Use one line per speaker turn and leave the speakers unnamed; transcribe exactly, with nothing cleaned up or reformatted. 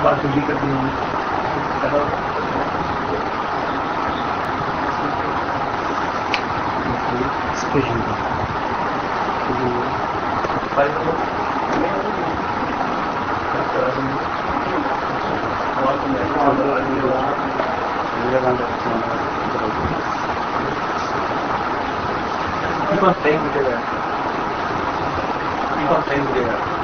बात भी करती हूँ special Keep on playing with it. Keep on playing with it.